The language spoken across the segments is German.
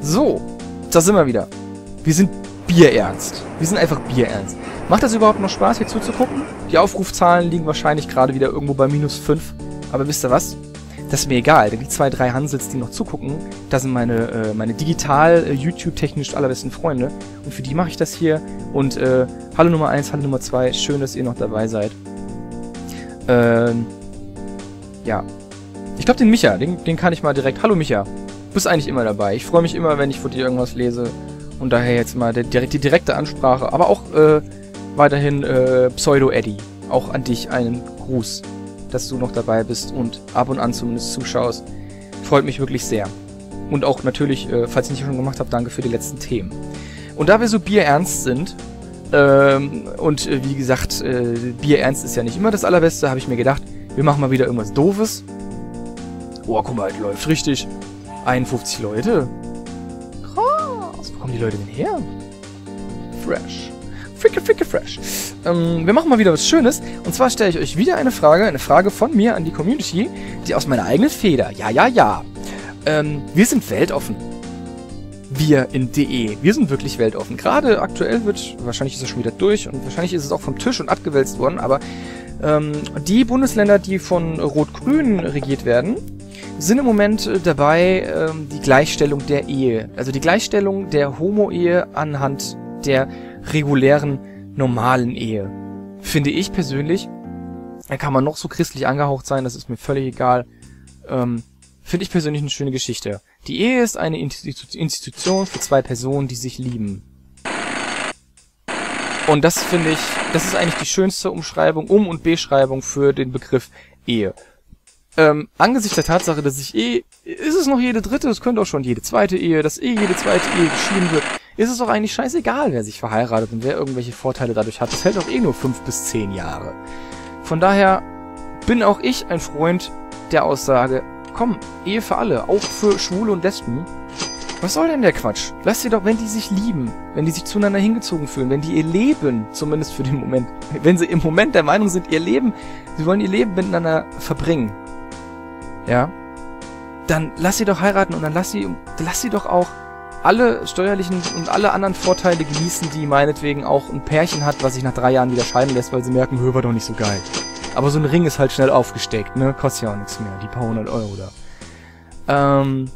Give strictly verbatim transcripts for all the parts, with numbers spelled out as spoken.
So, da sind wir wieder. Wir sind bierernst. Wir sind einfach bierernst. Macht das überhaupt noch Spaß, hier zuzugucken? Die Aufrufzahlen liegen wahrscheinlich gerade wieder irgendwo bei minus fünf. Aber wisst ihr was? Das ist mir egal, denn die zwei, drei Hansels, die noch zugucken, das sind meine, äh, meine digital, äh, YouTube-technisch allerbesten Freunde. Und für die mache ich das hier. Und äh, hallo Nummer eins, hallo Nummer zwei, schön, dass ihr noch dabei seid. Ähm, ja. Ich glaube, den Micha, den, den kann ich mal direkt... Hallo Micha, du bist eigentlich immer dabei. Ich freue mich immer, wenn ich von dir irgendwas lese. Und daher jetzt mal der, direkt, die direkte Ansprache. Aber auch äh, weiterhin äh, Pseudo-Eddie. Auch an dich einen Gruß, dass du noch dabei bist und ab und an zumindest zuschaust. Freut mich wirklich sehr. Und auch natürlich, äh, falls ich nicht schon gemacht habe, danke für die letzten Themen. Und da wir so bierernst sind, ähm, und äh, wie gesagt, äh, bierernst ist ja nicht immer das Allerbeste, habe ich mir gedacht, wir machen mal wieder irgendwas Doofes. Oh, guck mal, läuft richtig. einundfünfzig Leute. Krass. Wo kommen die Leute denn her? Fresh. Fricke, fricke, fresh. Ähm, wir machen mal wieder was Schönes. Und zwar stelle ich euch wieder eine Frage, eine Frage von mir an die Community, die aus meiner eigenen Feder. Ja, ja, ja. Ähm, wir sind weltoffen. Wir in D E. Wir sind wirklich weltoffen. Gerade aktuell wird, wahrscheinlich ist es schon wieder durch und wahrscheinlich ist es auch vom Tisch und abgewälzt worden, aber ähm, die Bundesländer, die von Rot-Grün regiert werden, sind im Moment dabei, ähm, die Gleichstellung der Ehe, also die Gleichstellung der Homo-Ehe anhand der regulären, normalen Ehe. Finde ich persönlich, da kann man noch so christlich angehaucht sein, das ist mir völlig egal, ähm, finde ich persönlich eine schöne Geschichte. Die Ehe ist eine Institu- Institution für zwei Personen, die sich lieben. Und das finde ich, das ist eigentlich die schönste Umschreibung, Um- und Beschreibung für den Begriff Ehe. Ähm, angesichts der Tatsache, dass ich eh, ist es noch jede dritte, es könnte auch schon jede zweite Ehe, dass eh jede zweite Ehe geschieden wird, ist es doch eigentlich scheißegal, wer sich verheiratet und wer irgendwelche Vorteile dadurch hat. Das hält doch eh nur fünf bis zehn Jahre. Von daher bin auch ich ein Freund der Aussage, komm, Ehe für alle, auch für Schwule und Lesben. Was soll denn der Quatsch? Lass sie doch, wenn die sich lieben, wenn die sich zueinander hingezogen fühlen, wenn die ihr Leben, zumindest für den Moment, wenn sie im Moment der Meinung sind, ihr Leben, sie wollen ihr Leben miteinander verbringen, ja, dann lass sie doch heiraten und dann lass sie, lass sie doch auch alle steuerlichen und alle anderen Vorteile genießen, die meinetwegen auch ein Pärchen hat, was sich nach drei Jahren wieder scheiden lässt, weil sie merken, hör, war doch nicht so geil. Aber so ein Ring ist halt schnell aufgesteckt, ne, kostet ja auch nichts mehr, die paar hundert Euro da. Ähm,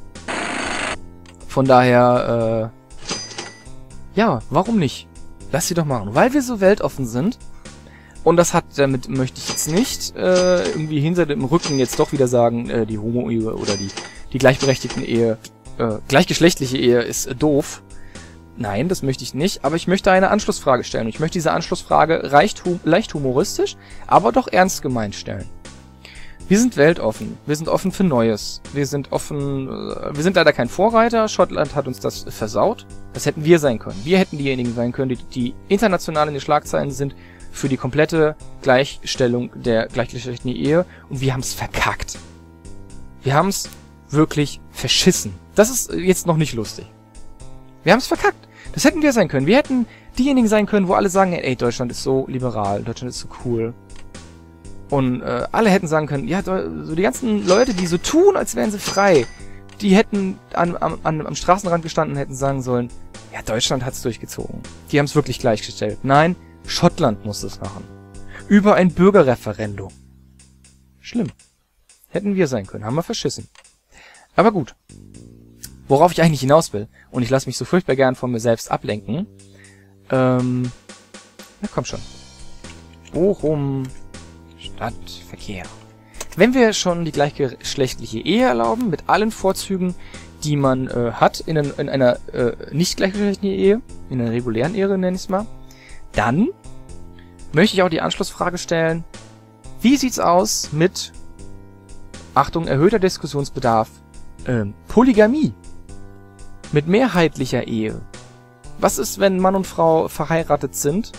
von daher, äh, ja, warum nicht? Lass sie doch machen, weil wir so weltoffen sind. Und das hat, damit möchte ich jetzt nicht äh, irgendwie hinter dem Rücken jetzt doch wieder sagen, äh, die Homo-Ehe oder die, die gleichberechtigten Ehe, äh, gleichgeschlechtliche Ehe ist äh, doof. Nein, das möchte ich nicht, aber ich möchte eine Anschlussfrage stellen. Und ich möchte diese Anschlussfrage leicht, hum leicht humoristisch, aber doch ernst gemeint stellen. Wir sind weltoffen, wir sind offen für Neues, wir sind offen, äh, wir sind leider kein Vorreiter, Schottland hat uns das versaut. Das hätten wir sein können. Wir hätten diejenigen sein können, die, die international in den Schlagzeilen sind, für die komplette Gleichstellung der gleichgeschlechtlichen Ehe und wir haben es verkackt. Wir haben es wirklich verschissen. Das ist jetzt noch nicht lustig. Wir haben es verkackt. Das hätten wir sein können. Wir hätten diejenigen sein können, wo alle sagen, ey, Deutschland ist so liberal, Deutschland ist so cool. Und äh, alle hätten sagen können, ja, so die ganzen Leute, die so tun, als wären sie frei, die hätten an, an, an, am Straßenrand gestanden und hätten sagen sollen, ja, Deutschland hat's durchgezogen. Die haben es wirklich gleichgestellt. Nein, Schottland muss es machen. Über ein Bürgerreferendum. Schlimm. Hätten wir sein können. Haben wir verschissen. Aber gut. Worauf ich eigentlich hinaus will, und ich lasse mich so furchtbar gern von mir selbst ablenken, ähm, na komm schon. Bochum, Stadtverkehr. Wenn wir schon die gleichgeschlechtliche Ehe erlauben, mit allen Vorzügen, die man äh, hat in, ein, in einer äh, nicht gleichgeschlechtlichen Ehe, in einer regulären Ehe nenne ich es mal, dann möchte ich auch die Anschlussfrage stellen, wie sieht's aus mit, Achtung, erhöhter Diskussionsbedarf, ähm, Polygamie? Mit mehrheitlicher Ehe. Was ist, wenn Mann und Frau verheiratet sind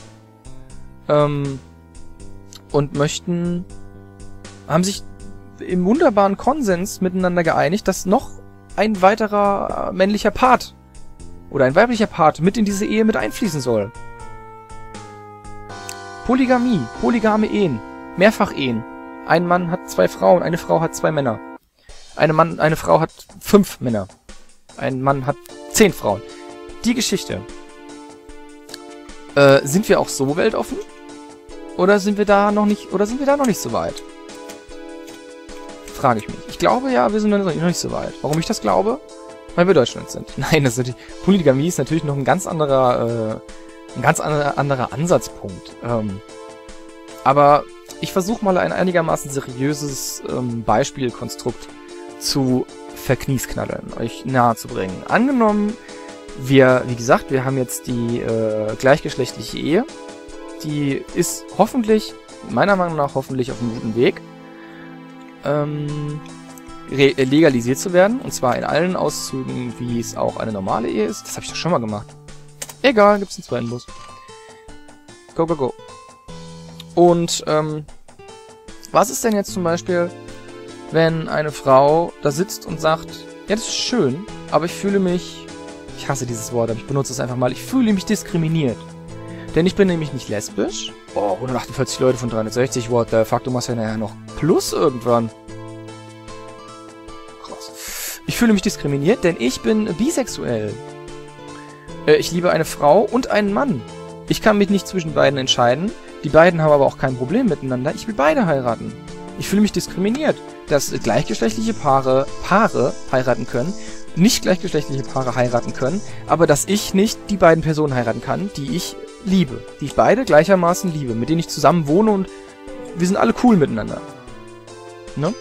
ähm, und möchten, haben sich im wunderbaren Konsens miteinander geeinigt, dass noch ein weiterer männlicher Part oder ein weiblicher Part mit in diese Ehe mit einfließen soll? Polygamie, polygame Ehen, Mehrfachehen. Ein Mann hat zwei Frauen, eine Frau hat zwei Männer. Eine Mann, eine Frau hat fünf Männer. Ein Mann hat Zehn Frauen. Die Geschichte. Äh, sind wir auch so weltoffen? Oder sind wir da noch nicht, oder sind wir da noch nicht so weit? Frage ich mich. Ich glaube ja, wir sind noch nicht so weit. Warum ich das glaube? Weil wir Deutschland sind. Nein, das ist natürlich, Polygamie ist natürlich noch ein ganz anderer, äh, ein ganz anderer, anderer Ansatzpunkt. Ähm, aber ich versuche mal ein einigermaßen seriöses ähm, Beispielkonstrukt zu verkniesknallen, euch nahezubringen. Angenommen, wir, wie gesagt, wir haben jetzt die äh, gleichgeschlechtliche Ehe. Die ist hoffentlich, meiner Meinung nach hoffentlich auf einem guten Weg, ähm, legalisiert zu werden. Und zwar in allen Auszügen, wie es auch eine normale Ehe ist. Das habe ich doch schon mal gemacht. Egal, gibt's einen zweiten Bus. Go, go, go. Und, ähm, was ist denn jetzt zum Beispiel, wenn eine Frau da sitzt und sagt, ja, das ist schön, aber ich fühle mich, ich hasse dieses Wort, aber ich benutze es einfach mal, ich fühle mich diskriminiert. Denn ich bin nämlich nicht lesbisch. Oh, hundertachtundvierzig Leute von dreihundertsechzig, what the fuck, du machst ja nachher noch Plus irgendwann. Krass. Ich fühle mich diskriminiert, denn ich bin bisexuell. Äh, ich liebe eine Frau und einen Mann. Ich kann mich nicht zwischen beiden entscheiden. Die beiden haben aber auch kein Problem miteinander. Ich will beide heiraten. Ich fühle mich diskriminiert, dass gleichgeschlechtliche Paare Paare heiraten können, nicht gleichgeschlechtliche Paare heiraten können, aber dass ich nicht die beiden Personen heiraten kann, die ich liebe, die ich beide gleichermaßen liebe, mit denen ich zusammen wohne und wir sind alle cool miteinander. Ne?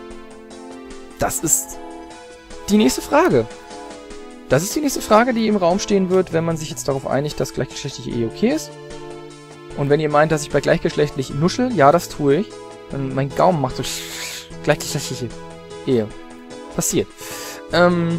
Das ist die nächste Frage. Das ist die nächste Frage, die im Raum stehen wird, wenn man sich jetzt darauf einigt, dass gleichgeschlechtliche Ehe okay ist. Und wenn ihr meint, dass ich bei gleichgeschlechtlich nuschel, ja, das tue ich. Dann mein Gaumen macht so gleichgeschlechtliche Ehe. Passiert. Ähm,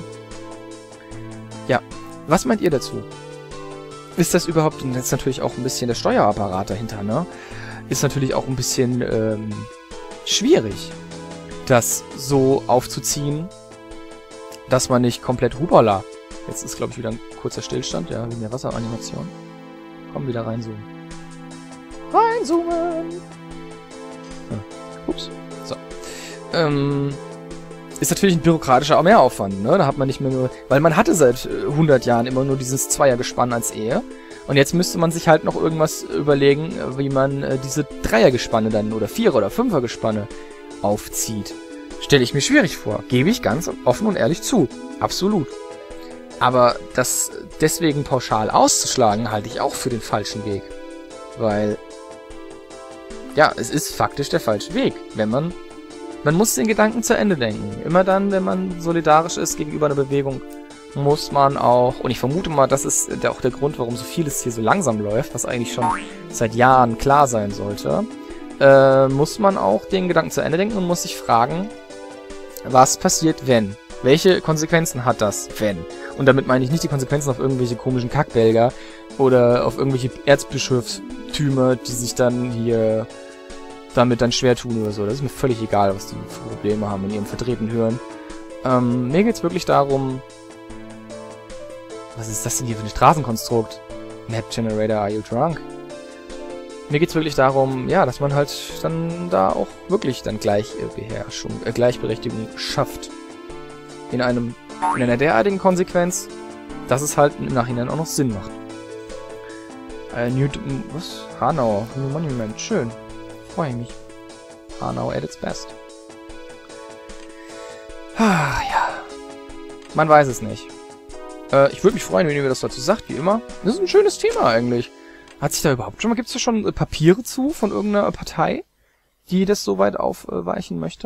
ja. Was meint ihr dazu? Ist das überhaupt, und jetzt natürlich auch ein bisschen der Steuerapparat dahinter, ne? Ist natürlich auch ein bisschen ähm, schwierig, das so aufzuziehen, dass man nicht komplett Hubala. Jetzt ist, glaube ich, wieder ein kurzer Stillstand, ja, wegen der Wasseranimation. Komm, wieder reinzoomen. Reinzoomen! Hm. Ups. So. Ähm, ist natürlich ein bürokratischer Mehraufwand, ne? Da hat man nicht mehr nur... Weil man hatte seit hundert Jahren immer nur dieses Zweiergespann als Ehe. Und jetzt müsste man sich halt noch irgendwas überlegen, wie man äh, diese Dreiergespanne dann, oder Vierer- oder Fünfergespanne aufzieht. Stelle ich mir schwierig vor. Gebe ich ganz offen und ehrlich zu. Absolut. Aber das deswegen pauschal auszuschlagen, halte ich auch für den falschen Weg. Weil... Ja, es ist faktisch der falsche Weg, wenn man... Man muss den Gedanken zu Ende denken. Immer dann, wenn man solidarisch ist gegenüber einer Bewegung, muss man auch... Und ich vermute mal, das ist der, auch der Grund, warum so vieles hier so langsam läuft, was eigentlich schon seit Jahren klar sein sollte, äh, muss man auch den Gedanken zu Ende denken und muss sich fragen, was passiert, wenn? Welche Konsequenzen hat das, wenn? Und damit meine ich nicht die Konsequenzen auf irgendwelche komischen Kackbelger oder auf irgendwelche Erzbischofstümer, die sich dann hier damit dann schwer tun oder so. Das ist mir völlig egal, was die für Probleme haben in ihrem verdrehten Hören. Ähm, mir geht's wirklich darum... Was ist das denn hier für ein Straßenkonstrukt? Map Generator, are you drunk? Mir geht's wirklich darum, ja, dass man halt dann da auch wirklich dann Gleichbeherrschung, äh, Gleichberechtigung schafft. In einem, in einer derartigen Konsequenz, dass es halt im Nachhinein auch noch Sinn macht. Äh, New, was? Hanau, New Monument, schön. Freue ich mich. Hanau at its best. Ah, ja. Man weiß es nicht. Äh, ich würde mich freuen, wenn ihr mir das dazu sagt, wie immer. Das ist ein schönes Thema eigentlich. Hat sich da überhaupt schon mal, gibt es da schon äh, Papiere zu von irgendeiner Partei, die das so weit aufweichen möchte?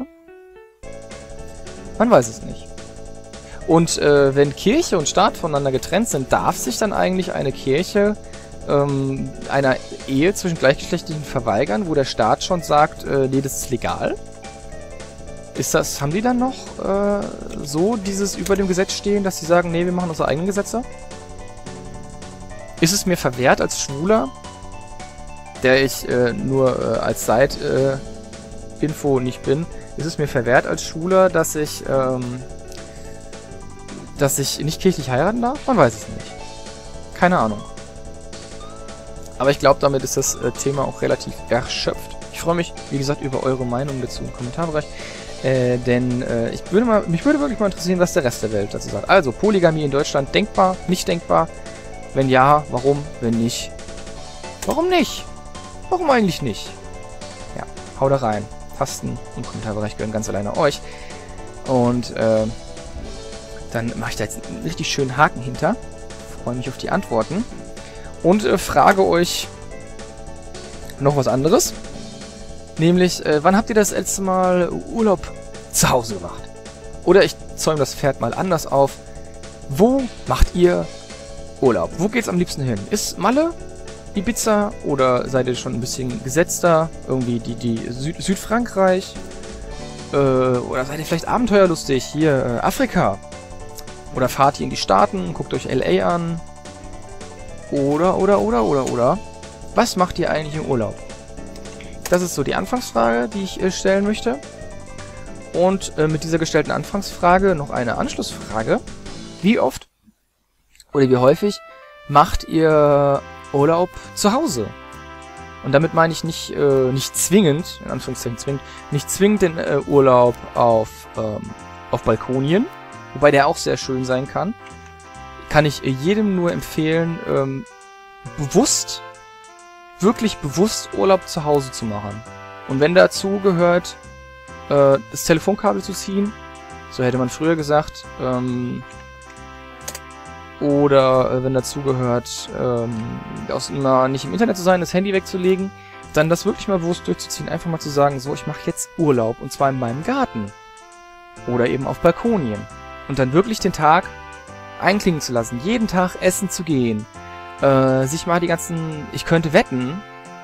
Man weiß es nicht. Und äh, wenn Kirche und Staat voneinander getrennt sind, darf sich dann eigentlich eine Kirche ähm, einer Ehe zwischen Gleichgeschlechtlichen verweigern, wo der Staat schon sagt, äh, nee, das ist legal? Ist das, haben die dann noch äh, so dieses über dem Gesetz stehen, dass sie sagen, nee, wir machen unsere eigenen Gesetze? Ist es mir verwehrt als Schwuler, der ich äh, nur äh, als Side-Info äh, nicht bin, ist es mir verwehrt als Schwuler, dass ich, ähm, dass ich nicht kirchlich heiraten darf? Man weiß es nicht. Keine Ahnung. Aber ich glaube, damit ist das äh, Thema auch relativ erschöpft. Ich freue mich, wie gesagt, über eure Meinung dazu im Kommentarbereich. Äh, denn äh, ich würde mal, mich würde wirklich mal interessieren, was der Rest der Welt dazu sagt. Also, Polygamie in Deutschland, denkbar, nicht denkbar? Wenn ja, warum? Wenn nicht, warum nicht? Warum eigentlich nicht? Ja, hau da rein. Tasten und Kommentarbereich gehören ganz alleine euch. Und äh, dann mache ich da jetzt einen richtig schönen Haken hinter. Freue mich auf die Antworten. Und äh, frage euch noch was anderes. Nämlich, äh, wann habt ihr das letzte Mal Urlaub zu Hause gemacht? Oder ich zäume das Pferd mal anders auf. Wo macht ihr Urlaub? Wo geht's am liebsten hin? Ist Malle, Ibiza oder seid ihr schon ein bisschen gesetzter? Irgendwie die, die Süd Südfrankreich? Äh, oder seid ihr vielleicht abenteuerlustig? Hier, äh, Afrika? Oder fahrt ihr in die Staaten? Guckt euch L A an? Oder, oder, oder, oder, oder? Was macht ihr eigentlich im Urlaub? Das ist so die Anfangsfrage, die ich äh, stellen möchte. Und äh, mit dieser gestellten Anfangsfrage noch eine Anschlussfrage. Wie oft oder wie häufig macht ihr Urlaub zu Hause? Und damit meine ich nicht, äh, nicht zwingend, in Anführungszeichen zwingend, nicht zwingend den äh, Urlaub auf, ähm, auf Balkonien, wobei der auch sehr schön sein kann. Kann ich äh, jedem nur empfehlen, ähm, bewusst wirklich bewusst Urlaub zu Hause zu machen. Und wenn dazu gehört, äh, das Telefonkabel zu ziehen, so hätte man früher gesagt, ähm, oder äh, wenn dazu gehört, ähm, aus immer nicht im Internet zu sein, das Handy wegzulegen, dann das wirklich mal bewusst durchzuziehen, einfach mal zu sagen, so, ich mache jetzt Urlaub und zwar in meinem Garten. Oder eben auf Balkonien. Und dann wirklich den Tag einklingen zu lassen, jeden Tag essen zu gehen, Äh, sich mal die ganzen... Ich könnte wetten,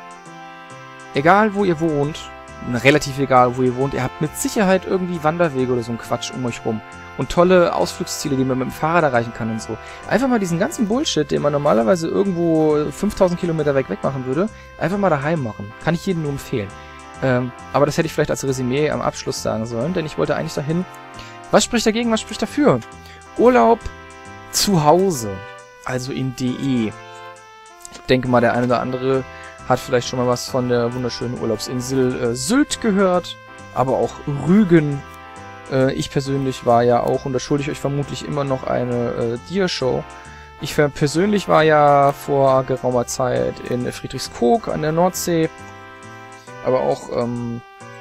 egal wo ihr wohnt, relativ egal wo ihr wohnt, ihr habt mit Sicherheit irgendwie Wanderwege oder so ein Quatsch um euch rum. Und tolle Ausflugsziele, die man mit dem Fahrrad erreichen kann und so. Einfach mal diesen ganzen Bullshit, den man normalerweise irgendwo fünftausend Kilometer weg wegmachen würde, einfach mal daheim machen. Kann ich jedem nur empfehlen. Ähm, aber das hätte ich vielleicht als Resümee am Abschluss sagen sollen, denn ich wollte eigentlich dahin... Was spricht dagegen, was spricht dafür? Urlaub zu Hause. Also in D E. Ich denke mal, der eine oder andere hat vielleicht schon mal was von der wunderschönen Urlaubsinsel äh, Sylt gehört, aber auch Rügen. Äh, ich persönlich war ja auch, und da schulde ich euch vermutlich immer noch eine äh, Dia-Show. Ich persönlich war ja vor geraumer Zeit in Friedrichskoog an der Nordsee, aber auch, ähm,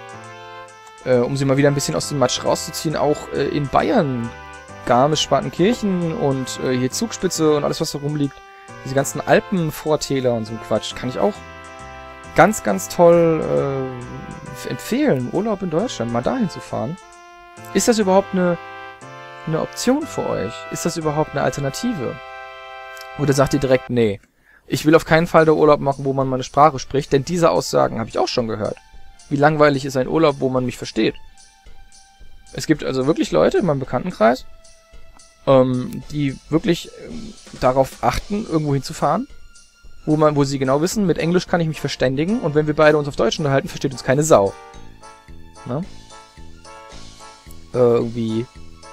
äh, um sie mal wieder ein bisschen aus dem Matsch rauszuziehen, auch äh, in Bayern. Garmisch-Partenkirchen und äh, hier Zugspitze und alles, was da rumliegt. Diese ganzen Alpenvortäler und so ein Quatsch. Kann ich auch ganz, ganz toll äh, empfehlen. Urlaub in Deutschland, mal dahin zu fahren. Ist das überhaupt eine, eine Option für euch? Ist das überhaupt eine Alternative? Oder sagt ihr direkt, nee, ich will auf keinen Fall der Urlaub machen, wo man meine Sprache spricht, denn diese Aussagen habe ich auch schon gehört. Wie langweilig ist ein Urlaub, wo man mich versteht? Es gibt also wirklich Leute in meinem Bekanntenkreis, Ähm, die wirklich ähm, darauf achten, irgendwo hinzufahren, wo man, wo sie genau wissen, mit Englisch kann ich mich verständigen und wenn wir beide uns auf Deutsch unterhalten, versteht uns keine Sau. Ne? Äh, irgendwie,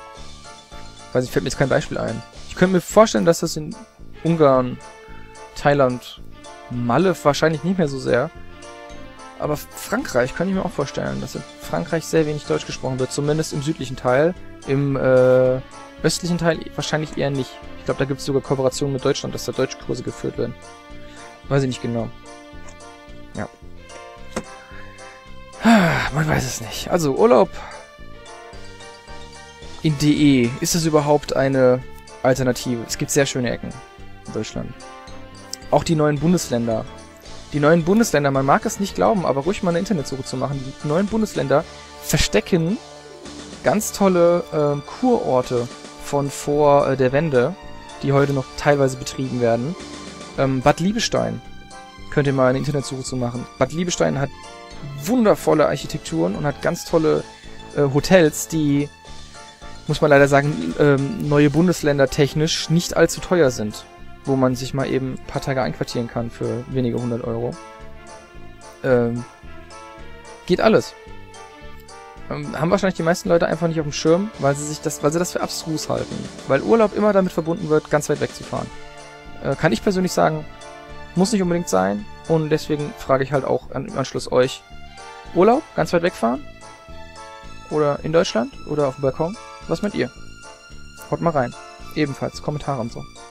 weiß ich, fällt mir jetzt kein Beispiel ein. Ich könnte mir vorstellen, dass das in Ungarn, Thailand, Malle wahrscheinlich nicht mehr so sehr, aber Frankreich kann ich mir auch vorstellen, dass in Frankreich sehr wenig Deutsch gesprochen wird, zumindest im südlichen Teil, im, äh, östlichen Teil wahrscheinlich eher nicht. Ich glaube, da gibt es sogar Kooperationen mit Deutschland, dass da Deutschkurse geführt werden. Weiß ich nicht genau. Ja. Man weiß es nicht. Also, Urlaub in D E. Ist das überhaupt eine Alternative? Es gibt sehr schöne Ecken in Deutschland. Auch die neuen Bundesländer. Die neuen Bundesländer, man mag es nicht glauben, aber ruhig mal eine Internetsuche zu machen. Die neuen Bundesländer verstecken ganz tolle äh, Kurorte von vor äh, der Wende, die heute noch teilweise betrieben werden. Ähm, Bad Liebestein könnt ihr mal eine Internetsuche zu machen. Bad Liebestein hat wundervolle Architekturen und hat ganz tolle äh, Hotels, die, muss man leider sagen, ähm, neue Bundesländer technisch nicht allzu teuer sind, wo man sich mal eben ein paar Tage einquartieren kann für wenige hundert Euro. Ähm, geht alles. Haben wahrscheinlich die meisten Leute einfach nicht auf dem Schirm, weil sie sich das, weil sie das für abstrus halten. Weil Urlaub immer damit verbunden wird, ganz weit wegzufahren. Äh, kann ich persönlich sagen, muss nicht unbedingt sein. Und deswegen frage ich halt auch im Anschluss euch, Urlaub, ganz weit wegfahren? Oder in Deutschland? Oder auf dem Balkon? Was meint ihr? Haut mal rein. Ebenfalls Kommentare und so.